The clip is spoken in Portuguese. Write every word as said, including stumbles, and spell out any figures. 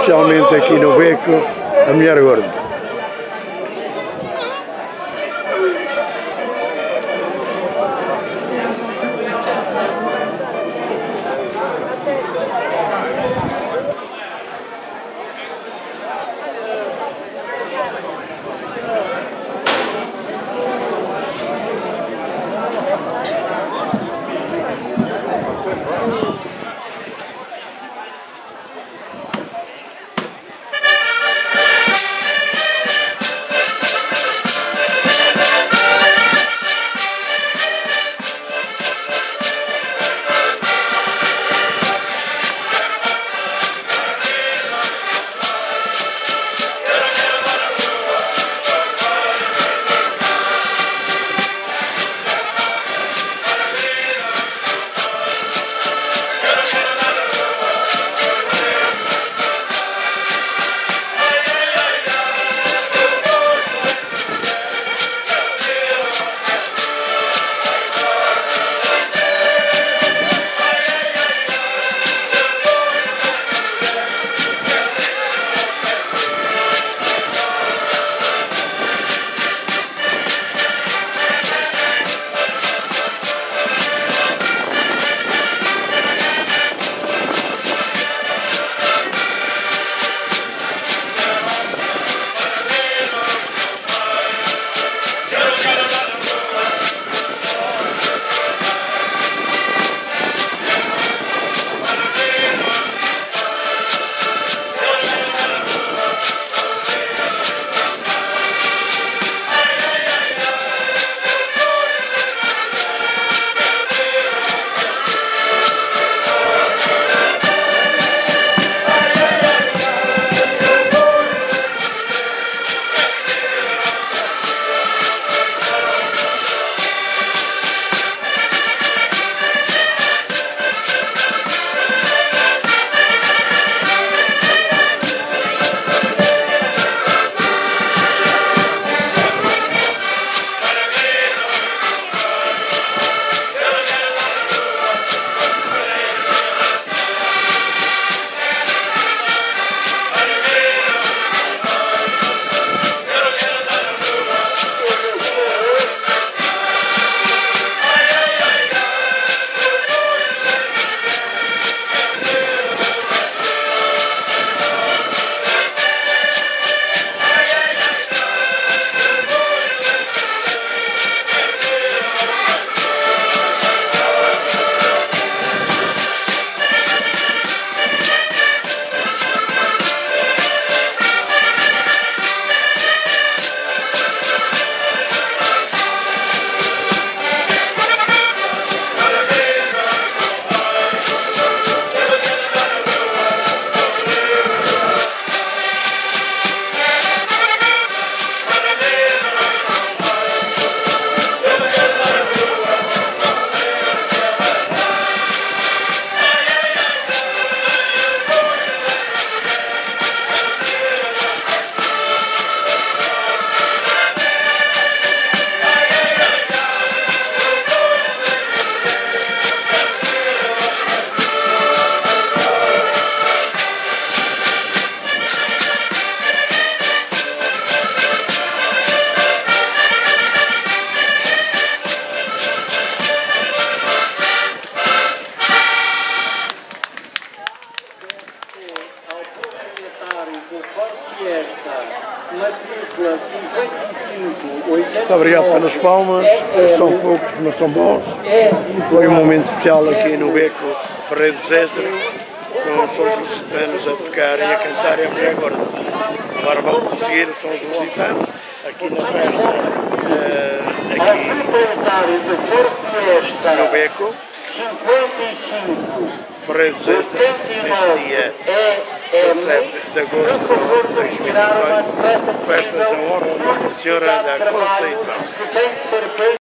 oficialmente aqui no Beco a Mulher Gorda. Muito obrigado pelas palmas, são poucos, mas são bons. Foi um momento especial aqui no Beco Ferreiro César, com os sons lusitanos a tocar e a cantar a Mulher Gorda. Agora vamos prosseguir os sons lusitanos aqui na festa, uh, aqui no Beco Ferreiro César, neste dia dezassete de agosto de dois mil e dezoito, festas em honra a Nossa Senhora da Conceição.